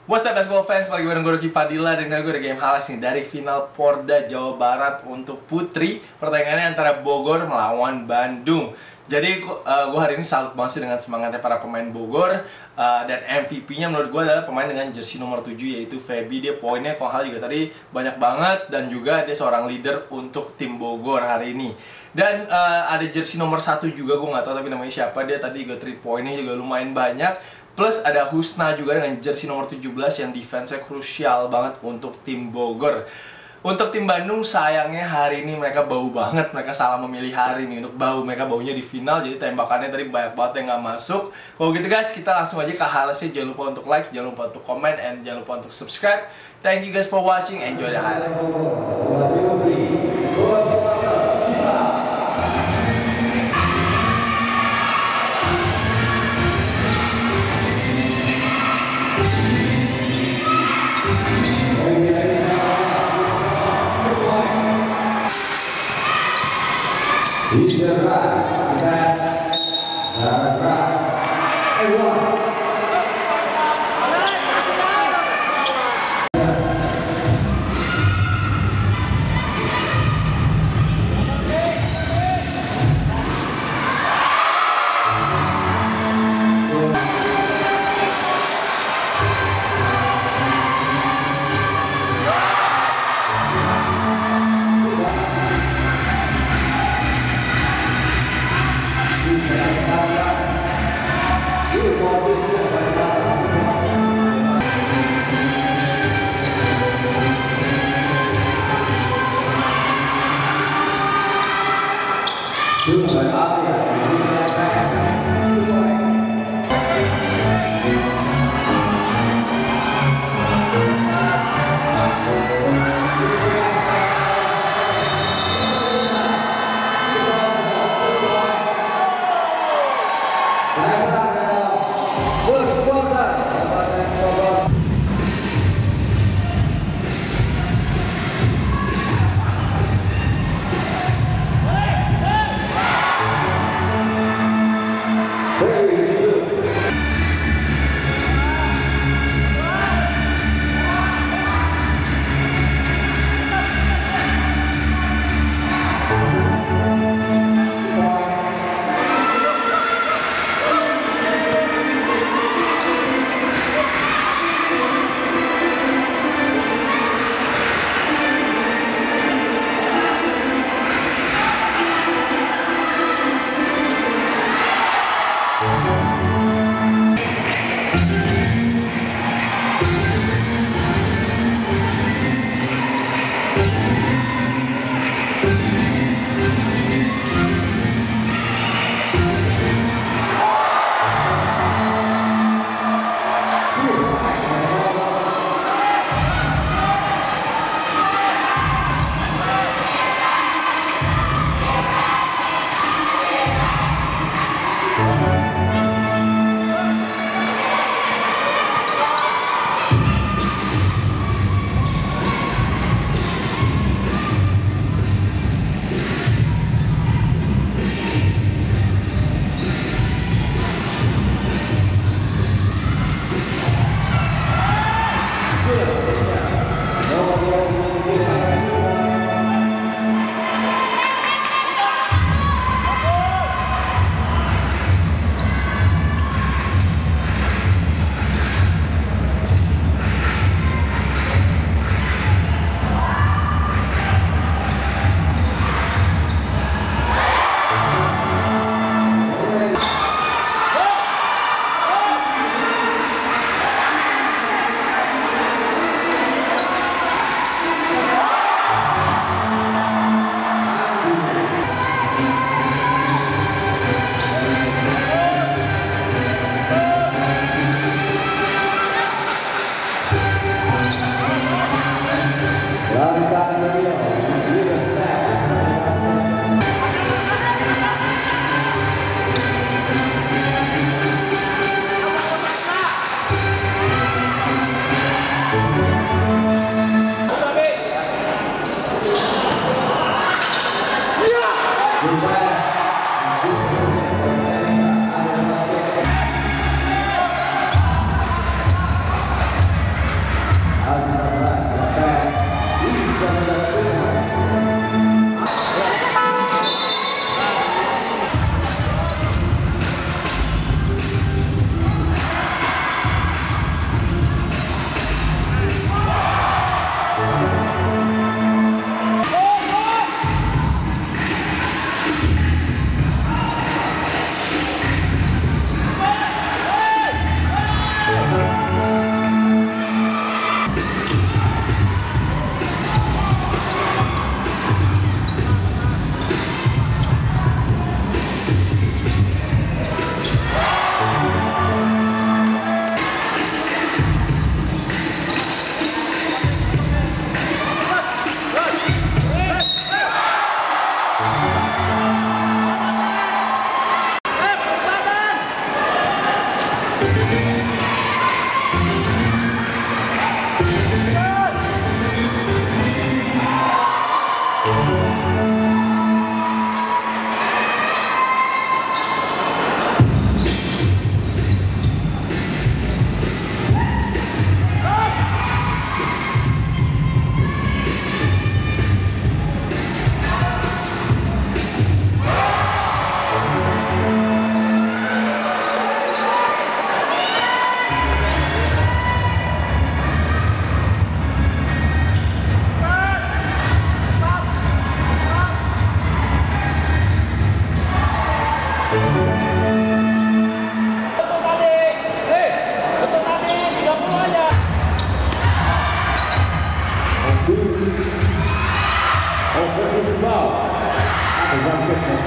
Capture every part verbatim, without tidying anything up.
What's up basketball fans, bagi bareng gue Rocky Padilla. Dan kali gue ada game halas nih dari final Porda Jawa Barat untuk putri. Pertandingannya antara Bogor melawan Bandung. Jadi uh, gue hari ini salut banget sih dengan semangatnya para pemain Bogor. uh, Dan M V P-nya menurut gue adalah pemain dengan jersey nomor tujuh, yaitu Feby. Dia poinnya kalau hal juga tadi banyak banget. Dan juga dia seorang leader untuk tim Bogor hari ini. Dan uh, ada jersey nomor satu juga, gue gak tahu tapi namanya siapa. Dia tadi juga three point-nya juga lumayan banyak. Plus ada Husna juga dengan jersey nomor tujuh belas yang defense-nya krusial banget untuk tim Bogor. Untuk tim Bandung sayangnya hari ini mereka bau banget. Mereka salah memilih hari ini untuk bau. Mereka baunya di final, jadi tembakannya tadi banyak banget yang gak masuk. Kalau gitu guys, kita langsung aja ke highlights-nya. Jangan lupa untuk like, jangan lupa untuk comment, and jangan lupa untuk subscribe. Thank you guys for watching. Enjoy the highlights. He's a right, pass, uh, right, and one.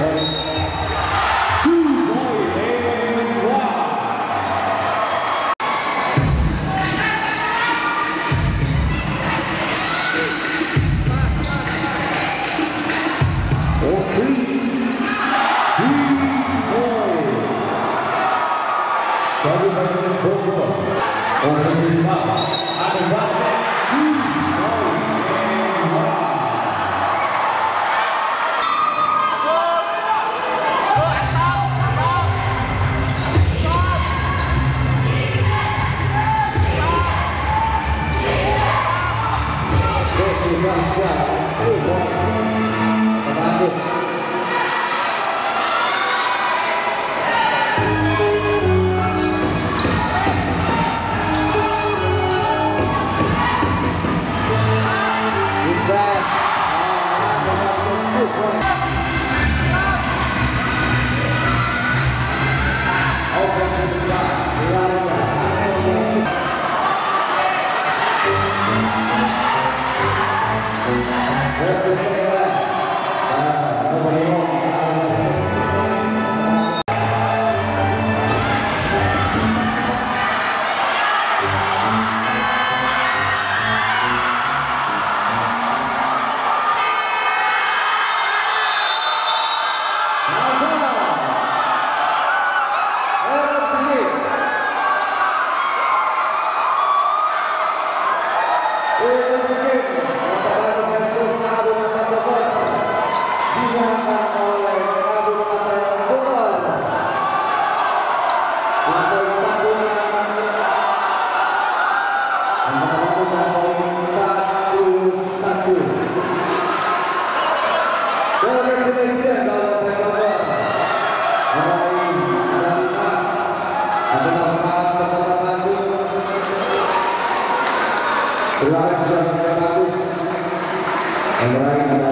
Terima kasih sudah bagus. Yang lain ada